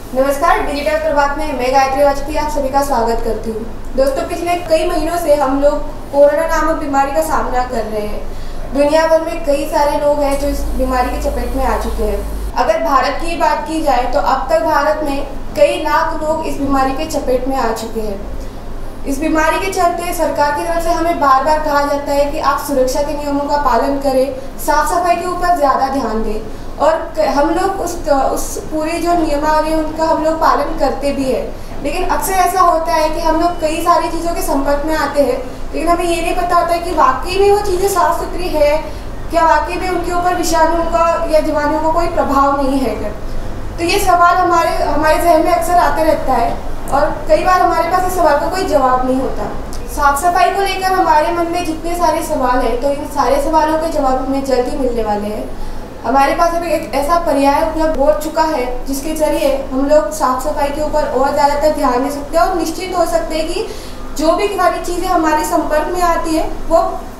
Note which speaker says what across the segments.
Speaker 1: नमस्कार, डिजिटल प्रभात में मैं गायत्री वाजपेयी आप सभी का स्वागत करती हूँ। दोस्तों, पिछले कई महीनों से हम लोग कोरोना नामक बीमारी का सामना कर रहे हैं। दुनिया भर में कई सारे लोग हैं जो इस बीमारी की चपेट में आ चुके हैं। अगर भारत की बात की जाए तो अब तक भारत में कई लाख लोग इस बीमारी के चपेट में आ चुके हैं। इस बीमारी के चलते सरकार की तरफ से हमें बार बार कहा जाता है कि आप सुरक्षा के नियमों का पालन करें, साफ सफाई के ऊपर ज़्यादा ध्यान दें, और हम लोग उस पूरी जो नियमावली है उनका हम लोग पालन करते भी है। लेकिन अक्सर ऐसा होता है कि हम लोग कई सारी चीज़ों के संपर्क में आते हैं, लेकिन हमें ये नहीं पता होता है कि वाकई में वो चीज़ें साफ सुथरी है, क्या वाकई में उनके ऊपर विषाणुओं का या जीवाणुओं का कोई प्रभाव नहीं है क्या। तो ये सवाल हमारे जहन में अक्सर आते रहता है और कई बार हमारे पास इस सवाल का कोई जवाब नहीं होता। साफ सफाई को लेकर हमारे मन में जितने सारे सवाल हैं, तो इन सारे सवालों के जवाब हमें जल्द ही मिलने वाले हैं। हमारे पास अभी एक ऐसा पर्याय उपलब्ध हो चुका है जिसके जरिए हम लोग साफ सफाई के ऊपर और ज़्यादातर ध्यान दे सकते हैं और निश्चित हो सकते हैं कि जो भी सारी चीज़ें हमारे संपर्क में आती है वो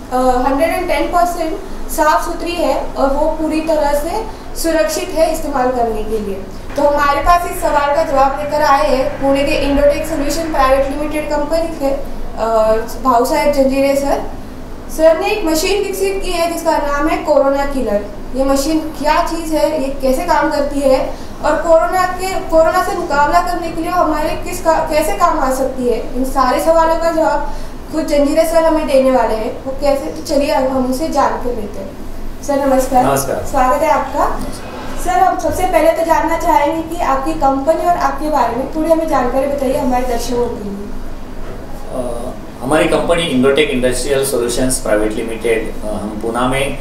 Speaker 1: 110% साफ सुथरी है और वो पूरी तरह से सुरक्षित है इस्तेमाल करने के लिए। तो हमारे पास इस सवाल का जवाब लेकर आए हैं पुणे के Indotech solution private limited company के भाऊ साहेब जंजीरे सर ने एक मशीन विकसित की है जिसका नाम है कोरोना किलर। ये मशीन क्या चीज़ है, ये कैसे काम करती है और कोरोना से मुकाबला करने के लिए हमारे कैसे काम आ सकती है, इन सारे सवालों का जवाब खुद जंजीरे सर हमें देने वाले हैं। वो कैसे, तो चलिए हम उनसे जान के लेते हैं। सर नमस्कार।
Speaker 2: नमस्कार, स्वागत
Speaker 1: है आपका। सर, हम सबसे पहले तो जानना चाहेंगे कि आपकी कंपनी और आपके बारे में थोड़ी हमें जानकारी बताइए हमारे दर्शकों के लिए।
Speaker 2: हमारी company Indotech industrial solutions private limited हम पुणे में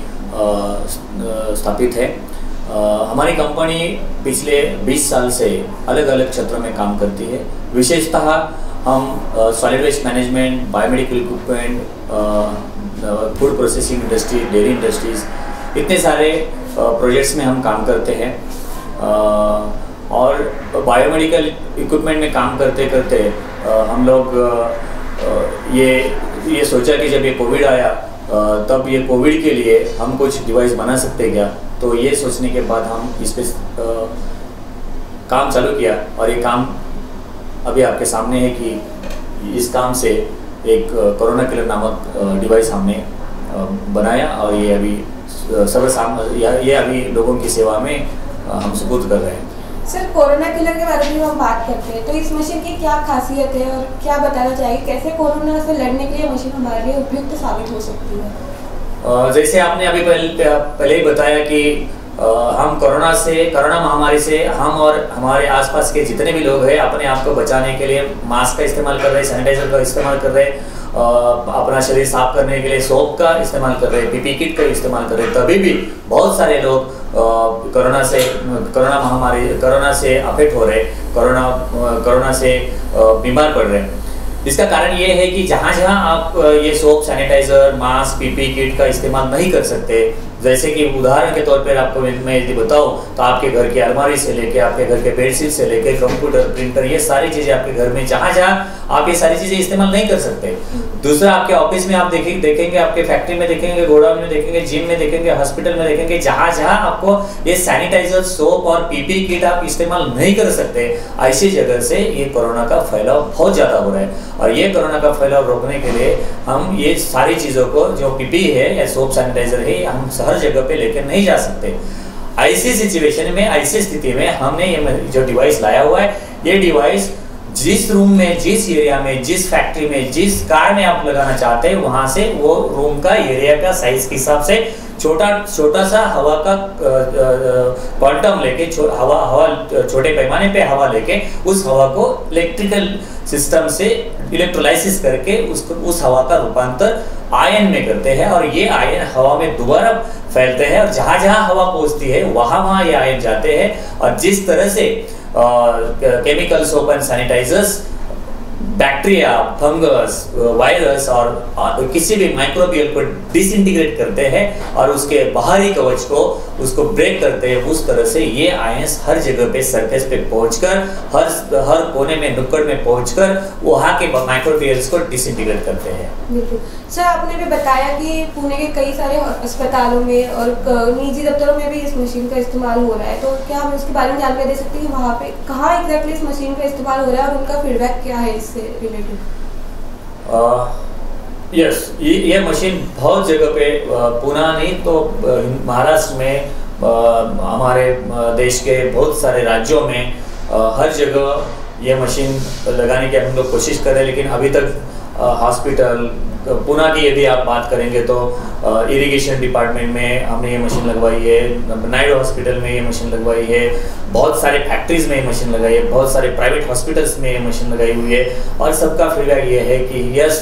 Speaker 2: स्थापित है। हमारी कंपनी पिछले 20 साल से अलग अलग क्षेत्रों में काम करती है। विशेषतः हम solid waste management, biomedical equipment, food processing industry, dairy industries, इतने सारे प्रोजेक्ट्स में हम काम करते हैं। और बायोमेडिकल इक्विपमेंट में काम करते करते हम लोग ये सोचा कि जब ये कोविड आया तब ये कोविड के लिए हम कुछ डिवाइस बना सकते क्या। तो ये सोचने के बाद हम इस पर काम चालू किया और ये काम अभी आपके सामने है कि इस काम से एक कोरोना किलर नामक डिवाइस हमने बनाया और ये अभी ये अभी लोगों की सेवा में हम सुपुर्द कर रहे हैं।
Speaker 1: सर, कोरोना किलर के बारे में हम बात करते हैं तो इस मशीन की क्या खासियत है और क्या बताना चाहिए, कैसे कोरोना से लड़ने के लिए मशीन हमारे लिए उपयुक्त साबित हो सकती है।
Speaker 2: जैसे आपने अभी पहले ही बताया कि हम कोरोना महामारी से हम और हमारे आसपास के जितने भी लोग हैं अपने आप को बचाने के लिए मास्क का इस्तेमाल कर रहे हैं, सैनिटाइजर का इस्तेमाल कर रहे हैं, अपना शरीर साफ करने के लिए सोप का इस्तेमाल कर रहे हैं, पीपी किट का इस्तेमाल कर रहे हैं। तभी भी बहुत सारे लोग कोरोना से अफेक्ट हो रहे, कोरोना से बीमार पड़ रहे हैं। इसका कारण ये है कि जहाँ आप ये soap, sanitiser, mask, PP kit का इस्तेमाल नहीं कर सकते, जैसे कि उदाहरण के तौर पर आपको मैं यदि बताऊँ तो आपके घर की अलमारी से लेके, आपके घर के बेडशीट से लेके, कंप्यूटर, प्रिंटर, ये सारी चीज़ें आपके घर में जहाँ आप ये सारी चीज़ें इस्तेमाल नहीं कर सकते। दूसरा, आपके ऑफिस में आप देखेंगे, आपके फैक्ट्री में देखेंगे, गोडाउन में देखेंगे, जिम में देखेंगे, हॉस्पिटल में देखेंगे, जहाँ आपको ये सैनिटाइजर, सोप और पीपी किट आप इस्तेमाल नहीं कर सकते, ऐसी जगह से ये कोरोना का फैलाव बहुत ज़्यादा हो रहा है। और ये कोरोना का फैलाव रोकने के लिए हम ये सारी चीज़ों को, जो पीपी है या सोप, सैनिटाइजर है, हम हर जगह पे लेकर नहीं जा सकते। ऐसी सिचुएशन में, ऐसी स्थिति में हमने ये जो डिवाइस लाया हुआ है, ये डिवाइस जिस रूम में, जिस एरिया में, जिस फैक्ट्री में, जिस कार में आप लगाना चाहते हैं, वहां से वो रूम का, एरिया का साइज के हिसाब से छोटा सा हवा का क्वांटम लेके, हवा छोटे पैमाने पे हवा लेके उस हवा को इलेक्ट्रिकल सिस्टम से इलेक्ट्रोलाइसिस करके उस हवा का रूपांतर आयन में करते हैं और ये आयन हवा में दोबारा फैलते हैं और जहाँ हवा पहुँचती है वहाँ ये आयन जाते हैं। और जिस तरह से chemical soap and sanitisers bacteria, fungus, virus और किसी भी माइक्रोबियल को डिसइंटीग्रेट करते हैं और उसके बाहरी कवच को उसको ब्रेक करते हैं। उस तरह से ये आयंस हर जगह पे सरफेस पे पहुंचकर हर कोने में नुक्कड़ में पहुंचकर वहाँ के माइक्रोबियल्स को डिसइंटीग्रेट करते हैं।
Speaker 1: बिल्कुल सर, आपने भी बताया कि पुणे के कई सारे अस्पतालों में और निजी दफ्तरों में भी इस मशीन का इस्तेमाल हो रहा है, तो क्या हम इसके बारे में जानकारी दे सकते हैं कि वहाँ पे कहाँ एग्जैक्टली इस मशीन का इस्तेमाल हो रहा है और उनका फीडबैक क्या है इससे रिलेटेड?
Speaker 2: यस, ये मशीन बहुत जगह पे, पुणे नहीं तो महाराष्ट्र में, हमारे देश के बहुत सारे राज्यों में हर जगह ये मशीन लगाने की हम लोग कोशिश कर रहे हैं, लेकिन अभी तक हॉस्पिटल पुणे की यदि आप बात करेंगे तो इरिगेशन डिपार्टमेंट में हमने ये मशीन लगवाई है, नायडू हॉस्पिटल में ये मशीन लगवाई है, बहुत सारे फैक्ट्रीज में ये मशीन लगाई है, बहुत सारे प्राइवेट हॉस्पिटल्स में ये मशीन लगाई हुई है। और सबका फीडबैक ये है कि यस,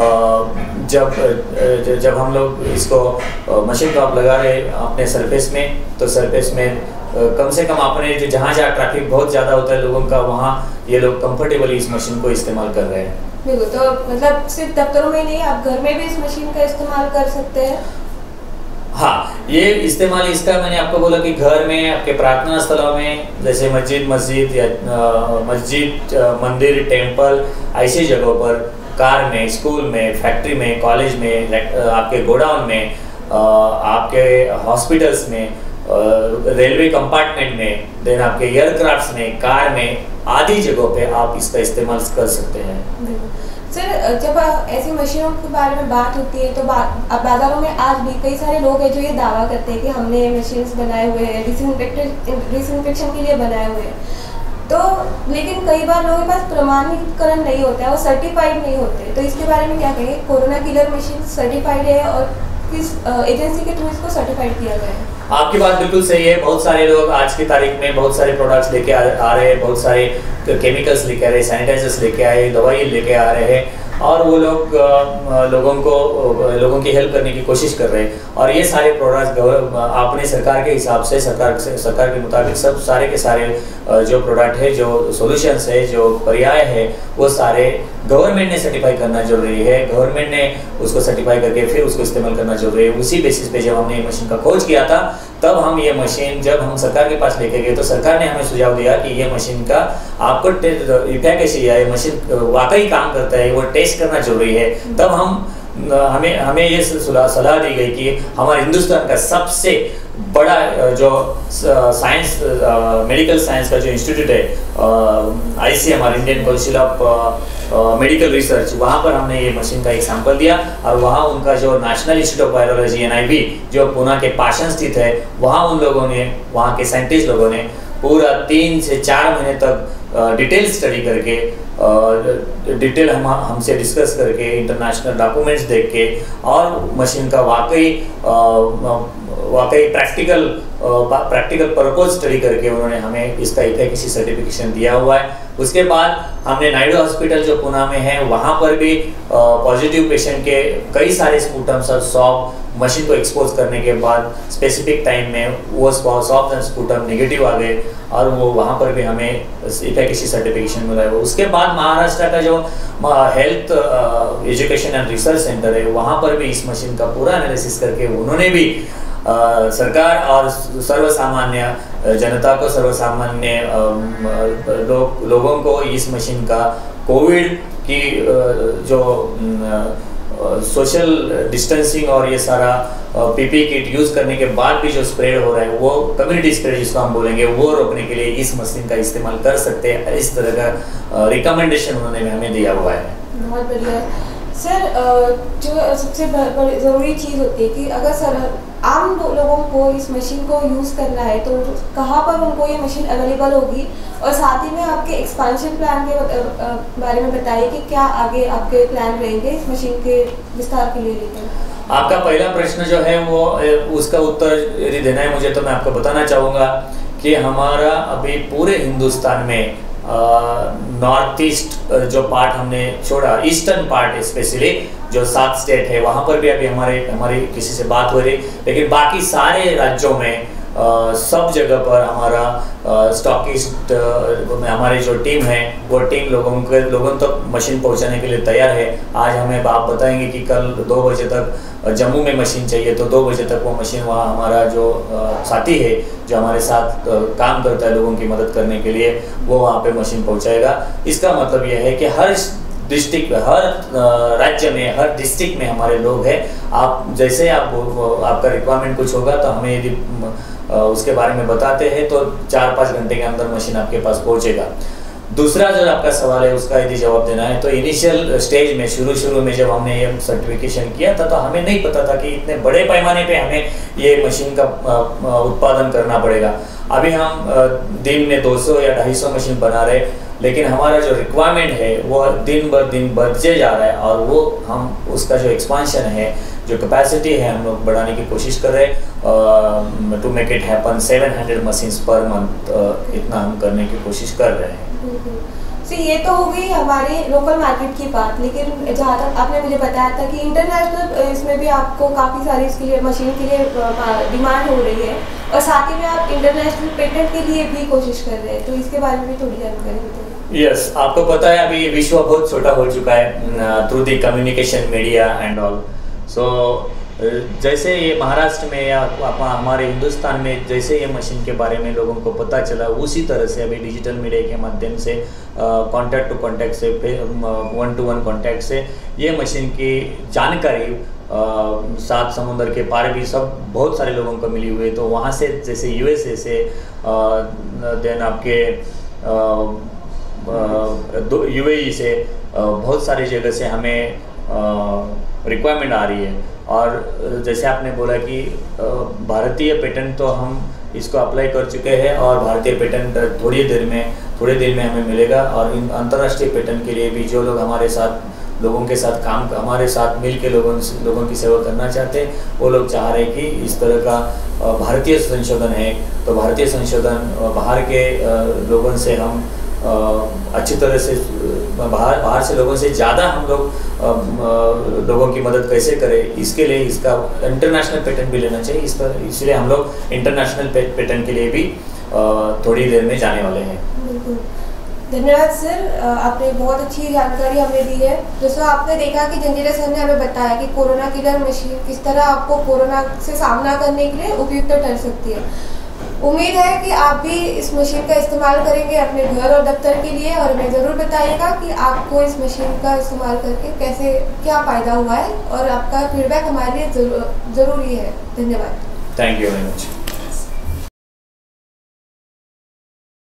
Speaker 2: जब हम लोग इसको मशीन को आप लगा रहे अपने सरफेस में, तो सरफेस में कम से कम अपने जहाँ ट्रैफिक बहुत ज़्यादा होता है लोगों का, वहाँ ये लोग कंफर्टेबली इस मशीन को इस्तेमाल कर रहे हैं।
Speaker 1: बिल्कुल, तो मतलब सिर्फ दफ्तरों में ही नहीं, आप घर में भी इस मशीन का इस्तेमाल कर सकते हैं।
Speaker 2: हाँ, ये इस्तेमाल इसका मैंने आपको बोला कि घर में, आपके प्रार्थना स्थलों में, जैसे मस्जिद या मंदिर, टेम्पल, ऐसी जगहों पर, कार में, स्कूल में, फैक्ट्री में, कॉलेज में, आपके गोडाउन में, आपके हॉस्पिटल्स में, रेलवे कंपार्टमेंट में, देन आपके एयरक्राफ्ट्स में, कार में, आदि जगहों पे आप इसका इस्तेमाल कर सकते हैं।
Speaker 1: सर, जब ऐसी मशीनों के बारे में बात होती है तो बाजारों में आज भी कई सारे लोग हैं जो ये दावा करते हैं कि हमने मशीन्स बनाए हुए हैं, डिसइंफेक्शन के लिए बनाए हुए हैं, तो लेकिन कई बार लोगों के पास प्रमाणीकरण नहीं होता है, वो सर्टिफाइड नहीं होते, तो इसके बारे में क्या कहेंगे? कोरोना किलर मशीन सर्टिफाइड है और किस एजेंसी के थ्रू इसको सर्टिफाइड किया गया है?
Speaker 2: आपकी बात बिल्कुल सही है। बहुत सारे लोग आज की तारीख में बहुत सारे प्रोडक्ट्स लेके आ रहे हैं, बहुत सारे केमिकल्स लेके आ रहे हैं, सैनिटाइजर्स लेके आए, दवाई लेके आ रहे हैं, और वो लोग लोगों की हेल्प करने की कोशिश कर रहे हैं। और ये सारे प्रोडक्ट्स अपने सरकार के हिसाब से, सरकार के मुताबिक सब सारे के सारे जो प्रोडक्ट है, जो सॉल्यूशंस है, जो पर्याय है, वो सारे गवर्नमेंट ने सर्टिफाई करना जरूरी है। गवर्नमेंट ने उसको सर्टिफाई करके फिर उसको इस्तेमाल करना जरूरी है। उसी बेसिस पे जब हमने ये मशीन का खोज किया था, तब हम ये मशीन जब हम सरकार के पास लेके गए तो सरकार ने हमें सुझाव दिया कि ये मशीन का आपको इफेक्ट ये मशीन वाकई काम करता है, वो टेस्ट करना जरूरी है। तब हमें ये सलाह दी गई कि हमारे हिंदुस्तान का सबसे बड़ा जो साइंस, मेडिकल साइंस का जो इंस्टीट्यूट है, ICMR, Indian council of medical research, वहाँ पर हमने ये मशीन का एक सैंपल दिया, और वहाँ उनका जो national institute of virology NIV जो पुणे के पाषाण स्थित है, वहाँ उन लोगों ने, वहाँ के साइंटिस्ट लोगों ने पूरा 3 से 4 महीने तक डिटेल स्टडी करके, डिटेल हमसे डिस्कस करके, इंटरनेशनल डॉक्यूमेंट्स देख के, और मशीन का वाकई प्रैक्टिकल पर्पज स्टडी करके उन्होंने हमें इसका इफेक्टिव सर्टिफिकेशन दिया हुआ है। उसके बाद हमने नायडू हॉस्पिटल जो पुणे में है, वहाँ पर भी पॉजिटिव पेशेंट के कई सारे स्पूटम्स और स्वैब मशीन को एक्सपोज करने के बाद स्पेसिफिक टाइम में वो स्वैब एंड स्पूटम नेगेटिव आ गए, और वो वहाँ पर भी हमें इफेक्टिव सर्टिफिकेशन मिला है। उसके बाद महाराष्ट्र का जो health education and research centre है, वहाँ पर भी इस मशीन का पूरा एनालिसिस करके उन्होंने भी सरकार और सर्वसामान्य जनता को, सर्वसामान्य लोगों को इस मशीन का कोविड की जो सोशल डिस्टेंसिंग और ये सारा PPE किट यूज़ करने के बाद भी जो स्प्रेड हो रहा है, वो कम्युनिटी स्प्रेड जिसको हम बोलेंगे, वो रोकने के लिए इस मशीन का इस्तेमाल कर सकते हैं। इस तरह का रिकमेंडेशन उन्होंने हमें दिया हुआ है।
Speaker 1: बहुत बढ़िया सर। जो सबसे ज़रूरी चीज़ होती है कि अगर आम लोगों को इस मशीन को यूज़ करना है तो कहाँ पर उनको ये मशीन अवेलेबल होगी, और साथ ही में आपके एक्सपेंशन प्लान के बारे में बताइए कि क्या आगे आपके प्लान रहेंगे इस मशीन के विस्तार के लिए लेकर।
Speaker 2: आपका पहला प्रश्न जो है वो, उसका उत्तर यदि देना है मुझे, तो मैं आपको बताना चाहूँगा कि हमारा अभी पूरे हिंदुस्तान में नॉर्थ ईस्ट जो पार्ट हमने छोड़ा, ईस्टर्न पार्ट स्पेशली जो 7 स्टेट है, वहाँ पर भी अभी हमारी किसी से बात हो रही, लेकिन बाकी सारे राज्यों में सब जगह पर हमारा स्टॉकिस्ट हमारी जो टीम है वो टीम लोगों तक मशीन पहुंचाने के लिए तैयार है। आज हमें आप बताएंगे कि कल 2 बजे तक जम्मू में मशीन चाहिए, तो 2 बजे तक वो मशीन वहाँ हमारा जो साथी है जो हमारे साथ काम करता है लोगों की मदद करने के लिए, वो वहाँ पे मशीन पहुँचाएगा। इसका मतलब यह है कि हर डिस्ट्रिक्ट, हर राज्य में, हर डिस्ट्रिक्ट में हमारे लोग हैं। आप जैसे आपका रिक्वायरमेंट कुछ होगा तो हमें यदि उसके बारे में बताते हैं तो 4-5 घंटे के अंदर मशीन आपके पास पहुंचेगा। दूसरा जो आपका सवाल है उसका यदि जवाब देना है तो इनिशियल स्टेज में शुरू में जब हमने ये सर्टिफिकेशन किया था तो हमें नहीं पता था कि इतने बड़े पैमाने पे हमें ये मशीन का उत्पादन करना पड़ेगा। अभी हम दिन में 200 या 250 मशीन बना रहे, लेकिन हमारा जो रिक्वायरमेंट है वो दिन बढ़ते जा रहा है और वो हम उसका जो एक्सपांशन है, जो कैपेसिटी है, हम लोग बढ़ाने की कोशिश कर रहे हैं। To make it happen 700 machines per month, इतना हम करने की कोशिश कर रहे हैं।
Speaker 1: ये तो हो गई हमारे लोकल मार्केट की बात, लेकिन जहाँ तक आपने मुझे बताया था कि इंटरनेशनल इसमें भी आपको काफ़ी सारी इसके लिए मशीन के लिए डिमांड हो रही है और साथ ही में आप इंटरनेशनल पेटेंट के लिए भी कोशिश कर रहे हैं, तो इसके बारे में भी थोड़ी जानकारी बताइए।
Speaker 2: यस, आपको पता है अभी विश्व बहुत छोटा हो चुका है through the communication media and all. So जैसे ये महाराष्ट्र में या हमारे हिंदुस्तान में जैसे ये मशीन के बारे में लोगों को पता चला, उसी तरह से अभी डिजिटल मीडिया के माध्यम से कॉन्टैक्ट टू कॉन्टैक्ट से, 1-to-1 कॉन्टैक्ट से ये मशीन की जानकारी 7 समुंदर के पार भी सब बहुत सारे लोगों को मिली हुई है। तो वहाँ से जैसे USA से देन आपके UAE से बहुत सारी जगह से हमें रिक्वायरमेंट आ रही है। और जैसे आपने बोला कि भारतीय पेटेंट तो हम इसको अप्लाई कर चुके हैं और भारतीय पेटेंट थोड़ी देर में हमें मिलेगा। और इन अंतर्राष्ट्रीय पेटेंट के लिए भी जो लोग लोगों के साथ हमारे साथ मिल के लोगों की सेवा करना चाहते हैं, वो लोग चाह रहे हैं कि इस तरह का भारतीय संशोधन है, तो भारतीय संशोधन बाहर के लोगों से हम अच्छी तरह से बाहर से लोगों से ज़्यादा हम लोगों की मदद कैसे करें, इसके लिए इसका इंटरनेशनल पेटेंट भी लेना चाहिए। इसलिए हम लोग इंटरनेशनल पेटेंट के लिए भी थोड़ी देर में जाने वाले हैं।
Speaker 1: बिल्कुल, धन्यवाद सर, आपने बहुत अच्छी जानकारी हमें दी है। दोस्तों, आपने देखा कि जंजीरा सर ने हमें बताया कि कोरोना किलर मशीन किस तरह आपको कोरोना से सामना करने के लिए उपयुक्त ठहर सकती है। उम्मीद है कि आप भी इस मशीन का इस्तेमाल करेंगे अपने घर और दफ्तर के लिए, और हमें ज़रूर बताइएगा कि आपको इस मशीन का इस्तेमाल करके क्या फ़ायदा हुआ है, और आपका फीडबैक हमारे लिए ज़रूरी है। धन्यवाद।
Speaker 2: Thank you very much.